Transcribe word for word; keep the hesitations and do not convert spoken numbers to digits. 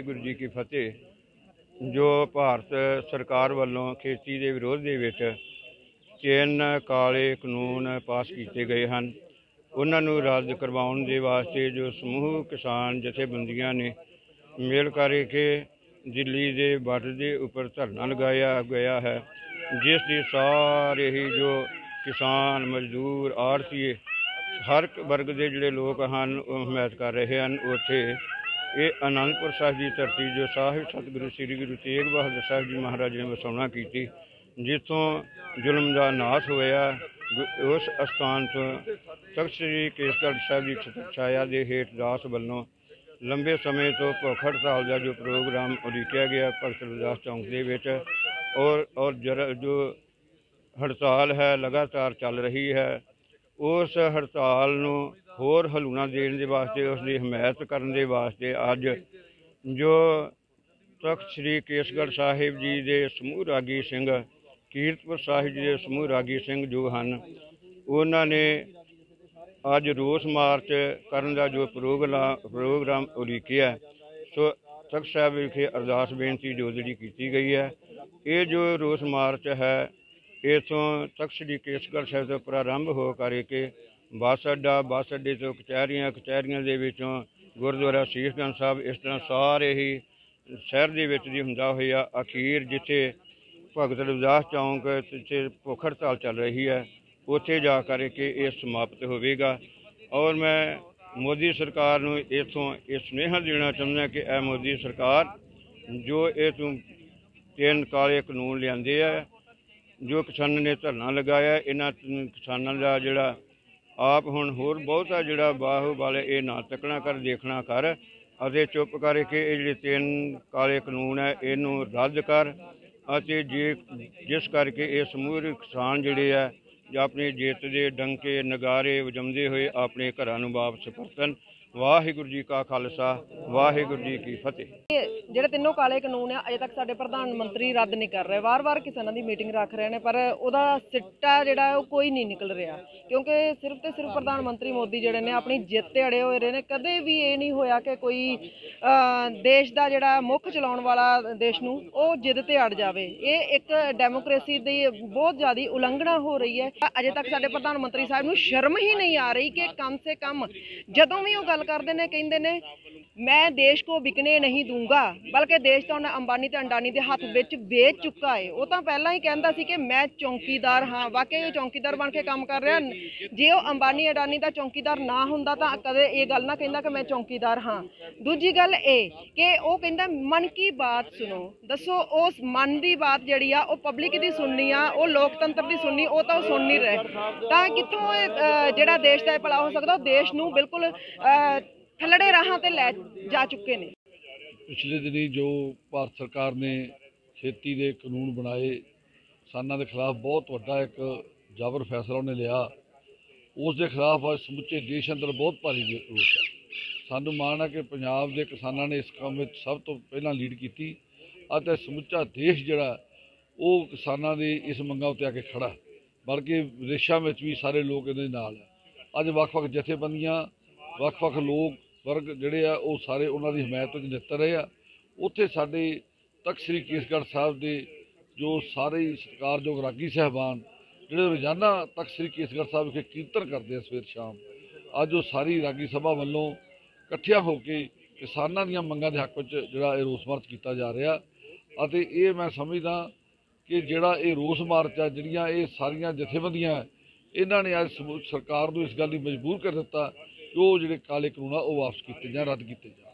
वाहिगुरू जी की फतेह। जो भारत सरकार वालों खेती के विरोध दे विच तीन काले कानून पास किए गए हैं, उन्होंने रद्द करवाउण दे वास्ते जो समूह किसान जथेबंदियां ने मेल करके दिल्ली के बार्डर के उपर धरना लगाया गया है, जिस की सारे ही जो किसान मजदूर आड़तीए हर वर्ग के जोड़े लोग हैं वो हमायत कर रहे हैं। उत्थे ये आनंदपुर साहिब की धरती जो साहिब सतगुरु श्री गुरु तेग बहादुर साहिब जी महाराज ने वसाउणा की, जितों जुल्म का नाश होया, उस अस्थान तो तख्त श्री केसगढ़ साहिब की छत्र छाया के हेठ दास वालों लंबे समय तो भुख हड़ताल का जो प्रोग्राम उलीकिया गया भगत रविदास चौंक के विच, और और जरा जो हड़ताल है लगातार चल रही है, उस हड़ताल नूं होर हलूना देने के वास्ते उसकी हमायत करने के वास्ते अज जो तख्त श्री केसगढ़ साहिब जी के समूह रागी सिंह कीरतपुर साहिब जी के समूह रागी सिंह जो हैं उन्होंने अज रोस मार्च करने का जो प्रोग्राम प्रोग्राम उलीकिया, सो तख्त साहिब विखे अरदास बेनती जो जी की गई है। ये जो रोस मार्च है इतों तख्त श्री केसगढ़ साहिब तो प्रारंभ हो करके बस अड्डा, बस अड्डे तो कचहरियाँ, कचहरियाँ के विचों गुरुद्वारा शीशगंज साहब, इस तरह सारे ही शहर के विच दी हुंदा होया अखीर जिथे भगत रविदास चौंक जिथे भुख हड़ताल चल रही है उत्थे जा करके ये समाप्त होवेगा। और मैं मोदी सरकार नूं इथों ये सुनेहा देना चाहुंदा कि यह मोदी सरकार जो ये तू तीन काले कानून लियादे है, जो किसानों ने धरना लगाया, इन्हां किसानों का जिहड़ा आप हुण होर बहुता जिहड़ा बाहु वाले ये ना तकना कर देखना कर अते चुप करके ये जिहड़े तीन काले कानून है इनू रद्द कर अते जे जिस करके ये समूह किसान जिहड़े है अपनी जित के डंके नगारे वजाउंदे हुए अपने घरां नूं वापस परतन। वाहिगुरू जी का खालसा वाहिगुरू जी की फतेह। ਜਿਹੜੇ ਤਿੰਨੋਂ ਕਾਲੇ ਕਾਨੂੰਨ ਆ ਅਜੇ ਤੱਕ ਸਾਡੇ ਪ੍ਰਧਾਨ ਮੰਤਰੀ ਰੱਦ ਨਹੀਂ ਕਰ ਰਹੇ, ਵਾਰ-ਵਾਰ ਕਿਸਾਨਾਂ ਦੀ ਮੀਟਿੰਗ ਰੱਖ ਰਹੇ ਨੇ, ਪਰ ਉਹਦਾ ਸਿੱਟਾ ਜਿਹੜਾ ਉਹ ਕੋਈ ਨਹੀਂ ਨਿਕਲ ਰਿਹਾ, ਕਿਉਂਕਿ ਸਿਰਫ ਤੇ ਸਿਰਫ ਪ੍ਰਧਾਨ ਮੰਤਰੀ ਮੋਦੀ ਜਿਹੜੇ ਨੇ ਆਪਣੀ ਜਿੱਤ ਤੇ ਅੜੇ ਹੋਏ ਰਹੇ ਨੇ। ਕਦੇ ਵੀ ਇਹ ਨਹੀਂ ਹੋਇਆ ਕਿ ਕੋਈ ਦੇਸ਼ ਦਾ ਜਿਹੜਾ ਮੁੱਖ ਚਲਾਉਣ ਵਾਲਾ ਦੇਸ਼ ਨੂੰ ਉਹ ਜਿੱਦ ਤੇ ਅੜ ਜਾਵੇ। ਇਹ ਇੱਕ ਡੈਮੋਕ੍ਰੇਸੀ ਦੀ ਬਹੁਤ ਜ਼ਿਆਦਾ ਉਲੰਘਣਾ ਹੋ ਰਹੀ ਹੈ। ਅਜੇ ਤੱਕ ਸਾਡੇ ਪ੍ਰਧਾਨ ਮੰਤਰੀ ਸਾਹਿਬ ਨੂੰ ਸ਼ਰਮ ਹੀ ਨਹੀਂ ਆ ਰਹੀ ਕਿ ਕਮ ਸੇ ਕਮ ਜਦੋਂ ਵੀ ਉਹ ਗੱਲ ਕਰਦੇ ਨੇ ਕਹਿੰਦੇ ਨੇ मैं देश को बिकने नहीं दूंगा, बल्कि देश तो उन्हें अंबानी ते अंडानी के हाथ विच बेच चुका है। वो तो पहला ही कहता सी कि मैं चौकीदार हाँ, वाकई वो चौकीदार बन के काम कर रहा। जे वो अंबानी अडानी का चौकीदार ना हुंदा तां कदे ये गल ना कहंदा कि मैं चौकीदार हाँ। दूजी गल ये कि वो कहंदा मन की बात सुनो, दसो उस मन की बात जिहड़ी आ वो पब्लिक की सुननी आ, वो लोकतंत्र की सुननी, वो तो सुन नहीं रहे। तां कित्थों जिहड़ा देश दा भला हो सकदा, देश नूं बिल्कुल थलड़े राह ते लै जा चुके ने। पिछले दिनी जो भारत सरकार ने खेती के कानून बनाए, किसानों के खिलाफ बहुत वड्डा एक जाबर फैसला उन्हें लिया, उस दे खिलाफ आज समुचे देश अंदर बहुत भारी रोष है। सानू माण है कि पंजाब के किसानों ने इस काम में सब तो पहला लीड की, समुचा देश जिहड़ा वो किसानों की इस मंगां उत्ते आके खड़ा, बल्कि विदेशों में भी सारे लोग इहदे नाल है। अज वख-वख जथेबंदियां वख-वख लोग वर्ग जिहड़े आ वो सारे उन्होंने हमायत में नितर रहे आ। उत्थे साडे तख्त श्री केसगढ़ साहब के जो सारे सत्कारयोग रागी साहबान जिहड़े रोजाना तख्त श्री केसगढ़ साहब विखे कीर्तन करते हैं सवेर शाम, अज वो सारी रागी सभा वालों इकट्ठिया होकर किसानों दी मंगां दे हक विच जिहड़ा ये रोस मार्च किया जा रहा। अते ये मैं समझदा कि जिहड़ा ये रोस मार्च है, जिहड़ियां ये सारियां जथेबंदियां इन्हां ने अज सरकार नूं इस गल लई मजबूर कर दिता कि वो जिहड़े काले कानून आ वो वापस किए जाए, रद्द किए जाए।